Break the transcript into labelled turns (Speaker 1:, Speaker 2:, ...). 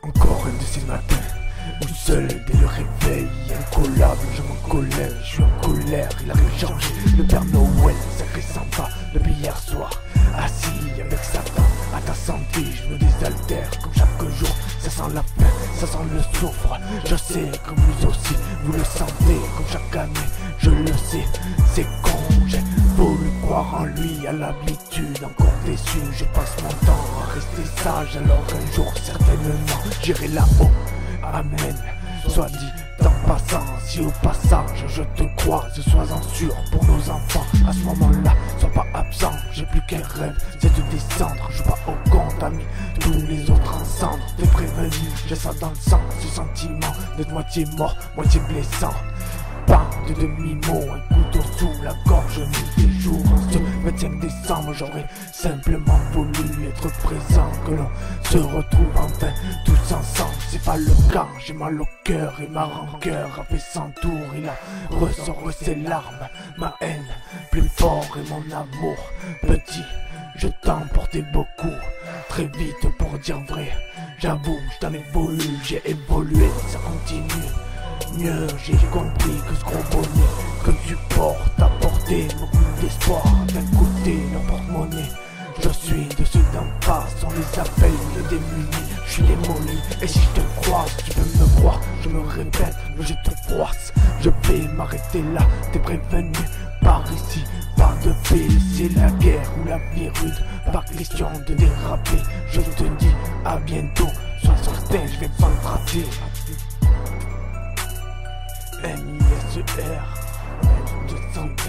Speaker 1: Encore un de ces matins où seul dès le réveil, incollable, je m'en colère, je suis en colère, il a rien changé. Le Père Noël, sacré sympa, depuis hier soir, assis avec Satan, à ta santé, je me désaltère comme chaque jour. Ça sent la faim, ça sent le soufre, je sais que vous aussi, vous le sentez, comme chaque année, je le sais, c'est con, j'ai voulu croire en lui, à l'habitude, encore déçu, je passe mon temps à rester sage, alors un jour certainement, j'irai là-haut. Amen, soit dit en passant, si au passage je te croise, sois-en sûr pour nos enfants. À ce moment-là, sois pas absent, j'ai plus qu'un rêve, c'est de descendre. Je pas au compte, ami, tous les autres en cendres. T'es prévenu, j'ai ça dans le sang, ce sentiment d'être moitié mort, moitié blessant. Pas de demi-mot, un couteau sous la gorge, nuit et jour. En ce 25 décembre, j'aurais simplement voulu être présent, que l'on se retrouve enfin tous ensemble. C'est pas le cas, j'ai mal au cœur et ma rancœur a fait 100 tours. Il a ressorti ses larmes, ma haine plus fort et mon amour petit. Je t'en portais beaucoup, très vite pour dire vrai. J'avoue, je t'en ai voulu, j'ai évolué, ça continue. Mieux, j'ai compris que ce gros bonnet que tu portes a porté beaucoup d'espoir. D'un côté, leur porte-monnaie, je suis de ceux d'en face, on les appelle les démunis. Je suis démoli, et si je te croise, tu peux me voir, je me répète, mais je te froisse. Je vais m'arrêter là, t'es prévenu, par ici, pas de paix, c'est la guerre ou la vie rude, pas question de déraper. Je te dis à bientôt, sois certain, je vais pas te rater. NISER, 200